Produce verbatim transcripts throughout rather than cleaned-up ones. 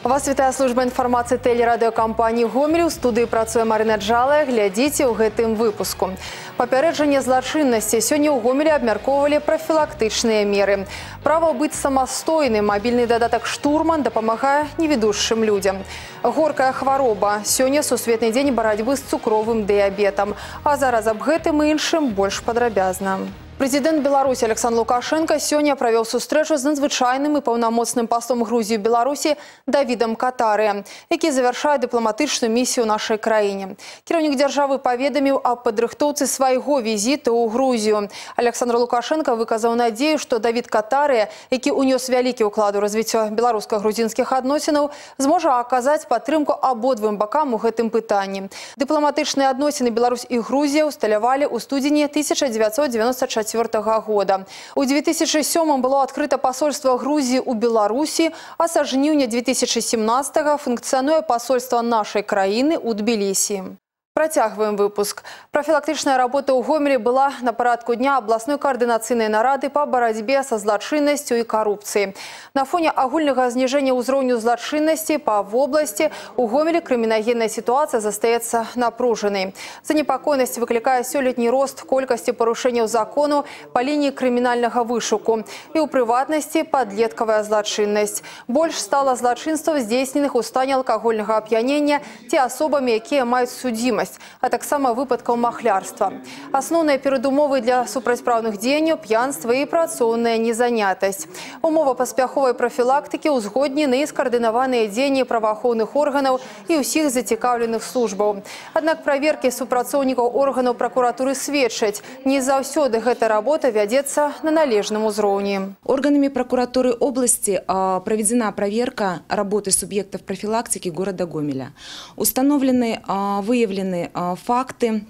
Вас вітае служба інфармацыі тэлерадыёкампаніі «Гомель». У студыі працуе Марына Джалая. Глядзіце ў гэтым выпуску. Папярэджанне злачыннасці. Сёння ў Гомелі абмяркоўвалі прафілактычныя меры. Права быць самастойным. Мабільны дадатак «Штурман» дапамагае невідушчым людзям. Горкая хвароба. Сёння сусветны дзень барацьбы з цукровым дыябетам. А зараз аб гэтым і іншым больш падрабязна. Президент Беларуси Александр Лукашенко сёння правёў сустрэчу з надзвычайным і паўнамоцным паслом Грузіі ў Беларусі Давідам Катарыя, які завяршае дыпламатычную місію ў нашай краіне. Кіраўнік дзяржавы паведаміў аб падрыхтоўцы свайго візіту ў Грузію. Александр Лукашенко выказаў надзею, што Давід Катарыя, які ўнёс вялікі ўклад у развіццё беларуска-грузінскіх адносінаў, зможа аказаць падтрымку абодвум бакам у гэтым пытанні. Дыпламатычныя адносіны Беларусь і Грузія ўсталявалі ў студзені тысяча дзевяцьсот дзевяносто чацвёртага года. У две тысячи сёмым было адкрыта пасольства Грузіі ў Беларусі, а са жніўня две тысячи семнадцатага функцыянуе пасольства нашай краіны ў Тбілісі. Працягваем выпуск. Профілактычная работа ў Гомелі была на парадку дня абласной координацыйнай нарады па барацьбе са злачыннасцю і карупцыяй. На фоне агульнага зніжэння ўзроўню злачыннасці па вобласці у Гомелі крымінагенная сітуацыя застаецца напружанай. Занепакоенасць выклікае сёлетні рост колькасці парушэнняў закону па лініі крымінальнага вышуку і ў прыватнасці падлеткавая злачыннасць. Больш стала злачынстваў, здзейсненых у стане алкагольнага ап'янення ці асобамі, якія маюць судзімасць, а таксама выпадкаў махлярства. Асноўныя перадумовы для супрацьпраўных дзеянняў – п'янства і працоўная незанятасць. Умова паспяховай прафілактыкі ўзгоднены і скаардынаваныя дзеянні праваахоўных органаў і ўсіх зацікаўленых службаў. Аднак праверкі супрацоўнікаў органаў пракуратуры сведчаць, не заўсёды гэта работа вядзецца на належным узроўні. Органами прокуратуры области а, проведена проверка работы субъектов профилактики города Гомеля. Установлены, а, выявлены факты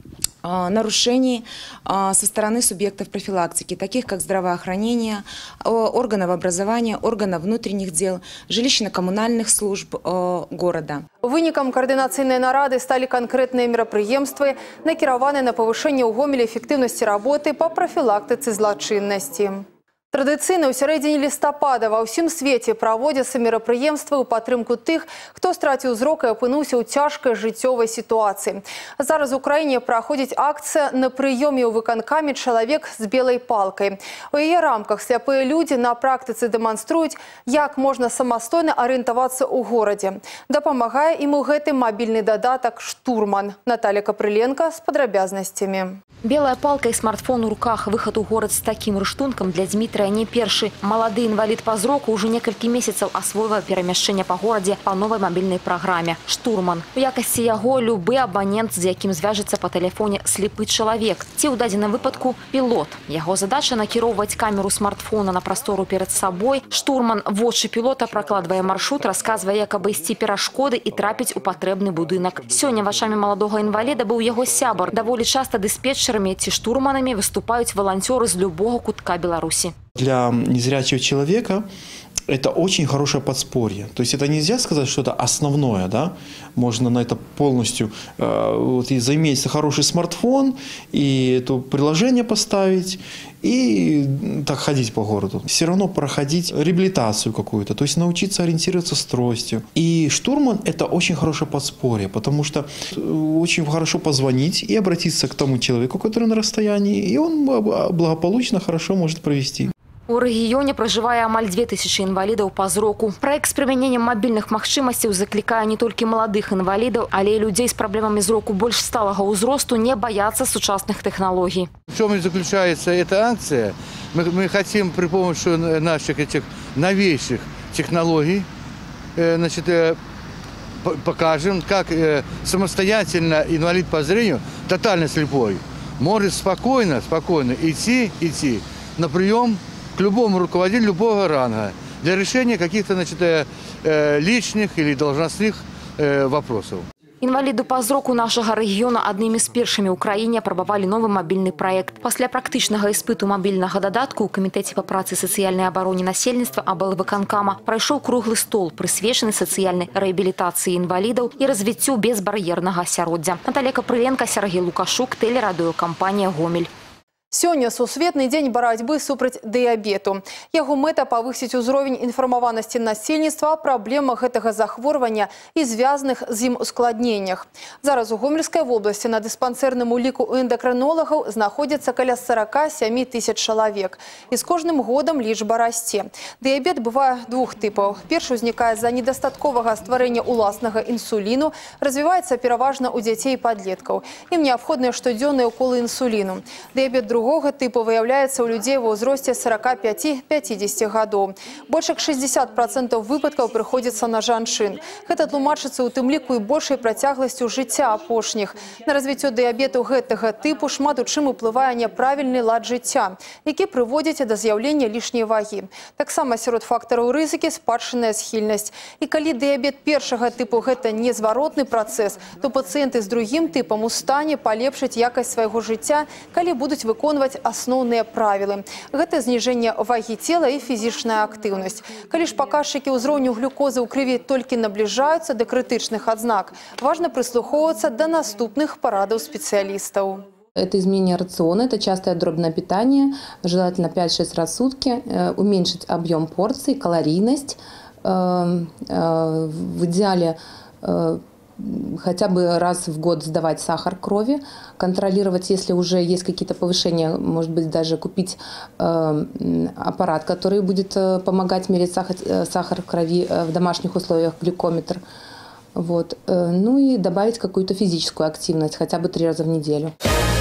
нарушений со стороны субъектов профилактики, таких как здравоохранение, органов образования, органов внутренних дел, жилищно-коммунальных служб города. Вынікам координацыйнай нарады стали конкретные мерапрыемствы, накіраваныя на повышение ў Гомелі эффективности работы по профилактице злачыннасці. Традыцыйна ў сярэдзіне лістапада ва ўсім свеце праводзяцца мерапрыемствы ў падтрымку тых, хто страціў зрок і апынуўся ў цяжкай жыццёвай сітуацыі. Зараз у краіне праходзіць акцыя «На прыёме ў выканкаме чалавек з белай палкай». У яе рамках сляпыя людзі на практыцы дэманструюць, як можна самастойна арыентавацца ў горадзе. Дапамагае ім у гэтым мабільны дадатак «Штурман». Наталья Капрыленко з падрабязнасцямі. Белая палка и смартфон у руках. Выход у город с таким рыштунком для Дмитрия не першы. Молодый инвалид по зроку уже несколько месяцев освоил перемещение по городе по новой мобильной программе «Штурман». У якости яго любой абонент, з яким звяжется по телефоне слепый человек. Те у дадзеным выпадку пилот. Его задача накіроўваць камеру смартфона на простору перед собой. Штурман вочы пилота прокладывая маршрут, рассказывая, як обойти перашкоды и трапить у потребный будынок. Сегодня вачами молодого инвалида был его сябар. Довольно часто диспетчер ці штурманами выступают волонтеры из любого кутка Беларуси. Для незрячего человека это очень хорошее подспорье. То есть это нельзя сказать, что это основное, да? Можно на это полностью э, вот, и заиметь хороший смартфон, и это приложение поставить, и так ходить по городу. Все равно проходить реабилитацию какую-то, то есть научиться ориентироваться с тростью. И штурман – это очень хорошее подспорье, потому что очень хорошо позвонить и обратиться к тому человеку, который на расстоянии, и он благополучно, хорошо может провести. У рэгіёне проживае амаль две тысячи інвалідаў па зроку. Праект з прымяненнем мабільных магчымасцяў заклікае не толькі маладых інвалідаў, але і людзей з праблемамі зроку больш сталага ўзросту не бояться сучасных технологий. В чем заключается эта акция? Мы, мы хотим при помощи наших этих новейших технологий э, значит, э, покажем, как э, самостоятельно инвалид по зрению, тотально слепой, может спокойно, спокойно идти, идти на прием к любому руководителю любого ранга для решения каких-то значит, личных или должностных вопросов. Інваліды па зроку нашага рэгіёна аднымі з першымі ў краіне апрабавалі новы мабільны праект. Пасля практычнага іспыту мабільнага дадатку ў камітэце па працы сацыяльнай абароне насельніцтва аблвыканкама прайшоў круглы стол, прысвечаны сацыяльнай рэабілітацыі інвалідаў і развіццю безбар'ернага асяроддзя. Наталья Капрыленко, Сергей Лукашук, тэлерадыёкампанія «Гомель». Сёння сусветны дзень барацьбы супраць дыябету. Яго мэта павысіць узровень інфармаванасці насельніцтва аб праблемах гэтага захворвання і звязаных з ім ускладненнях. Зараз у Гомельскай вобласці на дыспансерным уліку у эндакрынолагаў знаходзіцца каля сорока семи тысяч чалавек. І з кожным годам лічба расце. Дыябет бывае двух тыпаў. Першы ўзнікае з-за недастатковага стварэння уласнага інсуліну, развіваецца пераважна ў дзяцей і падлеткаў. Ім неабходныя штодзённыя уколы інсуліну. Дыябет другога типу выявляецца ў людзей ва ўзросце сорока пяти — пятидесяти гадоў. Больш як шестьдесят процентов выпадкаў прыходзіцца на жанчын. Гэта тлумачыцца ў тым ліку і большай працягласцю жыцця апошніх. На развіццё дыябету гэтага типу шмат у чым уплывае няправільны лад жыцця, які прыводзіць да з'яўлення лішняй вагі. Таксама сярод фактараў рызыкі спадчынная схільнасць. І калі дыябет першага типу гэта незваротны працэс, то пацыенты з другім типам у стане палепшыць якасць свайго жыцця, калі будуць выконваць асноўныя правілы. Гэта зніжэнне вагі цела і фізічная актыўнасць. Калі ж паказчыкі ўзроўню глюкозы ў крыві толькі набліжаюцца да крытычных адзнак, важна прыслухоўвацца да наступных парадаў спецыялістаў. Это изменение рациона, это частое дробное питание, желательно пять-шесть раз в сутки, уменьшить объем порций, калорийность, в идеале хотя бы раз в год сдавать сахар крови, контролировать, если уже есть какие-то повышения, может быть, даже купить э, аппарат, который будет помогать мерить сахар, сахар в крови в домашних условиях, глюкометр. Вот. Ну и добавить какую-то физическую активность, хотя бы три раза в неделю.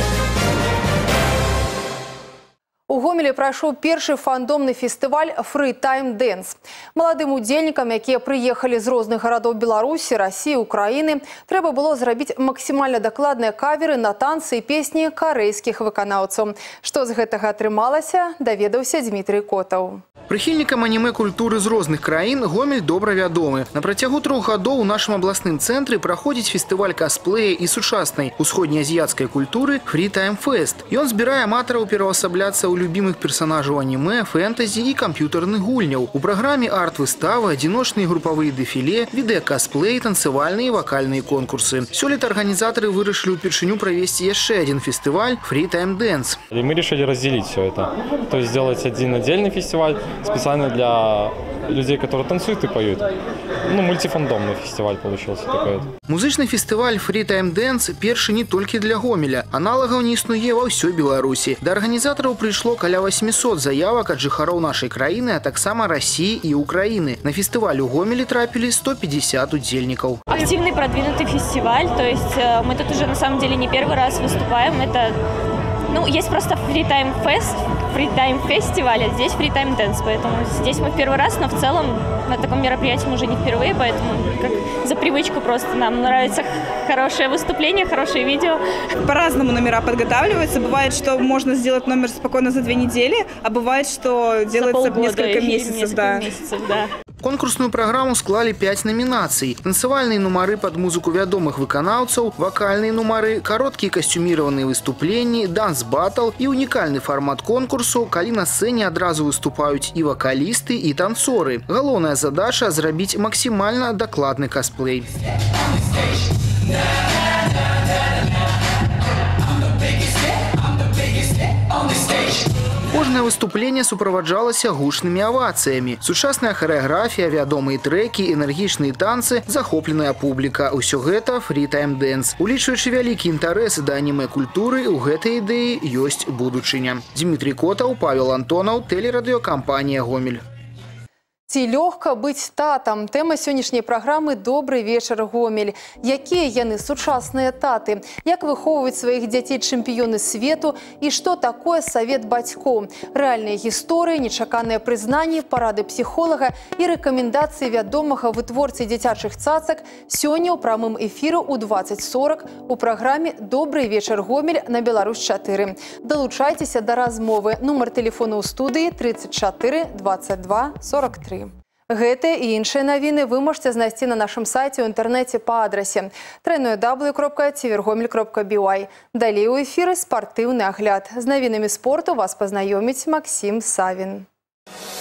У Гомелі прайшоў першы фандомны фестываль «Free Time Dance». Маладым удзельнікам, якія прыехалі з розных гарадоў Беларусі, Расіі, Украіны, трэба было зрабіць максімальна дакладныя каверы на танцы і песні карэйскіх выканаўцаў. Што з гэтага атрымалася, даведаўся Дмітрий Котаў. Прыхільнікам анімэ-культуры з розных краін Гомель добра вядомы. На працягу трох гадоў у нашым абласным цэнтры праходзіць фестываль касплея і сучаснай усходнеазіяцкай культуры Free Time Fest. Ён збірае аматараў пераўасабляцца ў любімых персонажаў анімэ, фэнтэзі і камп'ютарных гульняў. У праграме арт-выставы, адзіночныя групавыя дэфіле, відэа-касплей, танцевальныя і вакальныя конкурсы. Сёлета арганізатары вырашылі ўпершыню правесці яшчэ один фестиваль Free Time Dance. И мы решили разделить все это. То есть сделать один отдельный фестиваль специально для людей, которые танцуют и поют. Ну, мультифандомный фестиваль получился такой. Музычны фестываль Free Time Dance першы не толькі для Гомеля. Аналагаў не існуе ва ўсёй Беларусі. Да арганізатараў прыйшло каля восьмисот заявак ад жыхароў нашай краіны, а таксама Расіі і Украіны. На фестываль у Гомелі трапілі сто пятьдесят удзельнікаў. Активный продвинутый фестиваль, то есть мы тут уже на самом деле не первый раз выступаем. Это, ну, есть просто Free Time Fest, Free Time фестиваль, а здесь Free Time Dance, поэтому здесь мы в первый раз, но в целом на таком мероприятии мы уже не впервые, поэтому как за привычку просто нам нравится хорошее выступление, хорошее видео. По-разному номера подготавливаются. Бывает, что можно сделать номер спокойно за две недели, а бывает, что делается несколько месяцев. Несколько да. месяцев, да. Конкурсную программу склали пять номинаций. Танцевальные нумары под музыку вядомых выканаўцаў, вокальные нумары, короткие костюмированные выступления, данс-баттл и уникальный формат конкурсу, калі на сцене адразу выступаюць и вокалисты, и танцоры. Галоўная задача – зрабіць максимально докладный косплей. Кожнае выступленне суправаджалася гучнымі авацыямі. Сучасная харэаграфія, вядомыя трэкі, энергічныя танцы, захопленая публіка. Усё гэта Free Time Dance. Улічваючы вялікі інтарэс да анімэ-культуры, у гэтай ідэі ёсць будучыня. Дмітрий Котаў, Павел Антонаў, тэлерадыёкампанія «Гомель». Ці лёгка быць татам? Тэма сённяшняй праграмы «Добры вечар, Гомель». Якія яны сучасныя таты? Як выхоўваць сваіх дзяцей чэмпіёны свету? І што такое савет бацькоў? Рэальныя гісторыі, нечаканыя прызнанні, парады псіхолага і рэкамендацыі вядомага вытворцы дзіцячых цацак сёння ў прамым эфіры ў двадцать сорок у праграме «Добры вечар, Гомель» на Беларусь чатыры. Далучайцеся да размовы. Нумар тэлефона ў студыі тридцать четыре двадцать два сорок три. Гэтыя і іншыя навіны вы можете знайсці на нашым сайце ў інтэрнэце па адрасе дабл ю дабл ю дабл ю крапка цівергомель крапка бі уай. Далей у эфіры спартыўны агляд. З навінамі спорту вас пазнаёміць Максім Савін.